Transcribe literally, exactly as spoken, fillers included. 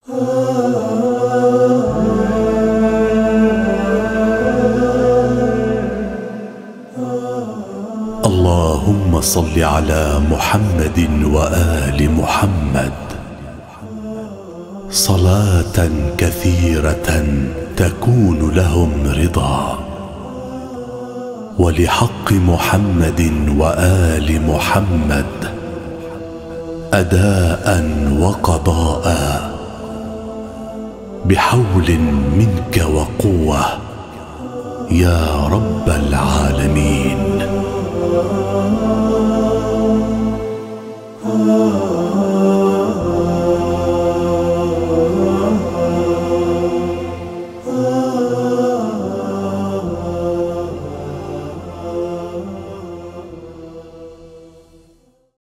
اللهم صل على محمد وآل محمد صلاة كثيرة تكون لهم رضا، ولحق محمد وآل محمد أداء وقضاء، بحول منك وقوة يا رب العالمين.